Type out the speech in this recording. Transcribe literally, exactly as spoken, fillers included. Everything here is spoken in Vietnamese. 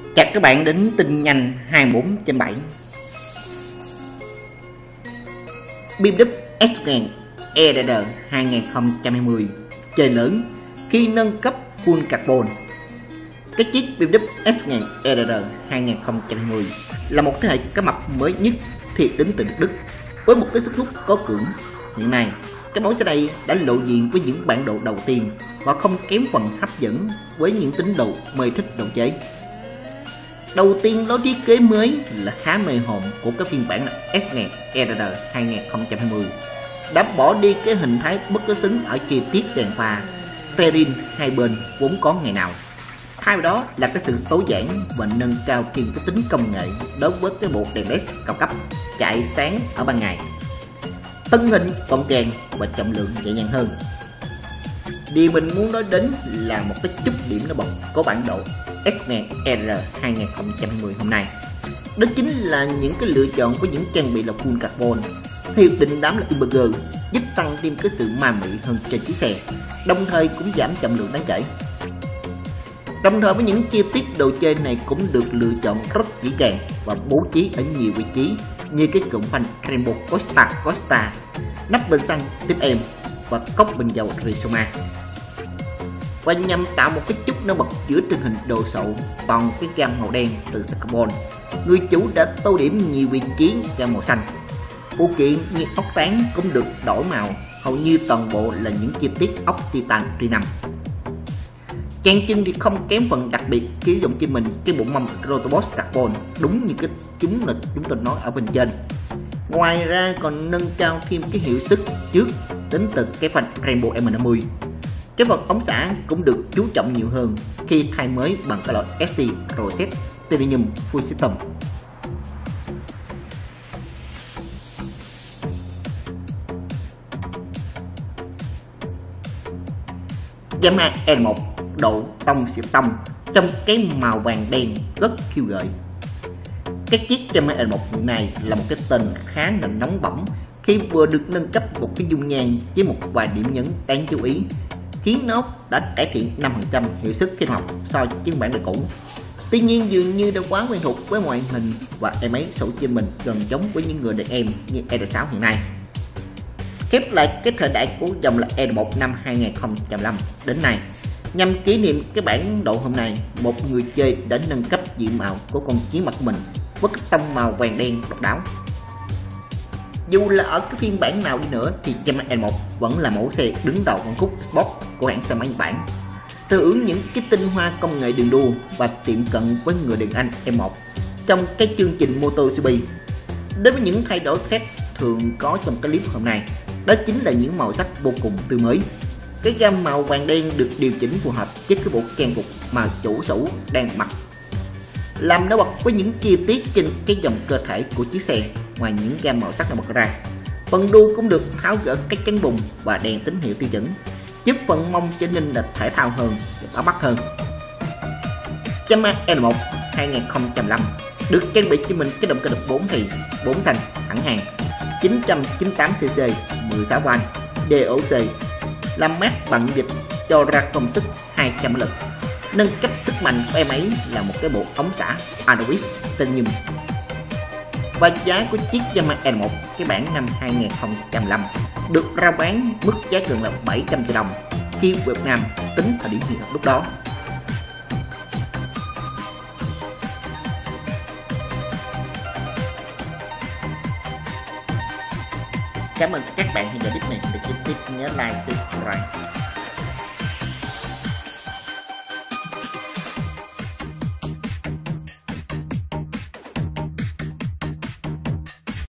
Chào các bạn đến tin nhanh hai mươi bốn trên bảy. bê em vê S-Gen E R R hai không hai không chơi lớn khi nâng cấp full carbon. Cái chiếc bê em vê S-Gen E R R hai không hai không là một thế hệ cá mập mới nhất thiệt đến từ Đức với một cái sức hút có cưỡng. Hiện nay, cái mẫu xe này đã lộ diện với những bản đồ đầu tiên và không kém phần hấp dẫn với những tín đồ mê thích độ chế. Đầu tiên, lối thiết kế mới là khá mê hồn của cái phiên bản S-Gen E R R hai không hai không đã bỏ đi cái hình thái bất đối xứng ở chi tiết đèn pha fairing hai bên vốn có ngày nào. Thay vào đó là cái sự tối giản và nâng cao thêm cái tính công nghệ đối với cái bộ đèn led cao cấp chạy sáng ở ban ngày. Thân hình gọn gàng và trọng lượng nhẹ nhàng hơn. Điều mình muốn nói đến là một cái chút điểm nổi bật của bản đồ S-Gen E R R hai không hai không hôm nay. Đó chính là những cái lựa chọn của những trang bị là full carbon theo định đám là Iberger, giúp tăng thêm cái sự ma mị hơn trên chiếc xe, đồng thời cũng giảm trọng lượng đáng kể. Đồng thời với những chi tiết đồ chơi này cũng được lựa chọn rất kỹ càng và bố trí ở nhiều vị trí như cái cụm phanh Rainbow Costa Costa, nắp bên xăng tiếp em và cốc bình dầu Rizoma. Và nhằm tạo một cái chút nổi bật giữa trình hình đồ sộ toàn cái gam màu đen từ carbon, người chủ đã tô điểm nhiều vị trí gam màu xanh. Phụ kiện như ốc tán cũng được đổi màu, hầu như toàn bộ là những chi tiết ốc titan R năm. Trang chân thì không kém phần đặc biệt khi sử dụng trên mình cái bộ mâm Rotobos carbon đúng như cái chúng là chúng tôi nói ở bên trên. Ngoài ra còn nâng cao thêm cái hiệu suất trước đến từ cái phanh Rainbow M năm mươi. Cái phần ống xả cũng được chú trọng nhiều hơn khi thay mới bằng cái loại ét tê Rosette Titanium Full System. Yamaha E một độ tông xịt tông trong cái màu vàng đen rất khiêu gợi. Cái chiếc Yamaha E một này là một cái tên khá là nóng bỏng khi vừa được nâng cấp một cái dung nhan với một vài điểm nhấn đáng chú ý, khiến nó đã cải thiện năm phần trăm hiệu suất khi học so với phiên bản đời cũ. Tuy nhiên dường như đã quá quen thuộc với ngoại hình và em ấy sổ trên mình gần giống với những người đàn em như E R sáu hiện nay. Khép lại cái thời đại của dòng là E R một năm hai không hai lăm đến nay, nhằm kỷ niệm cái bản độ hôm nay, một người chơi đã nâng cấp diện mạo của con chiến mặt của mình với cái tông màu vàng đen độc đáo. Dù là ở cái phiên bản nào đi nữa thì Yamaha E một vẫn là mẫu xe đứng đầu phân khúc Sport của hãng xe máy Nhật Bản, thừa hưởng những cái tinh hoa công nghệ đường đua và tiệm cận với người đàn anh E một trong cái chương trình MotoGP. Đối với những thay đổi khác thường có trong cái clip hôm nay, đó chính là những màu sắc vô cùng tươi mới. Cái gam màu vàng đen được điều chỉnh phù hợp với cái bộ trang phục mà chủ sở đang mặc, làm nổi bật với những chi tiết trên cái dòng cơ thể của chiếc xe. Ngoài những gam màu sắc nổi bật ra, phần đuôi cũng được tháo gỡ các chắn bùn và đèn tín hiệu tiêu chuẩn, giúp phần mông trở nên là thể thao hơn và bắt mắt hơn. Yamaha E một hai không hai lăm được trang bị cho mình cái động cơ đực bốn thì bốn xanh thẳng hàng chín trăm chín mươi tám xê xê mười sáu van đê ô xê, làm mát bằng dịch cho ra công suất hai trăm mã lực. Nâng cấp sức mạnh của em ấy là một cái bộ ống xả Adovis Titanium. Và giá của chiếc Yamaha E một cái bản năm hai không hai lăm được rao bán mức giá gần là bảy trăm triệu đồng khi Việt Nam tính thời điểm hiện lúc đó. Cảm ơn các bạn theo dõi clip này. Để tiếp nhớ like, subscribe.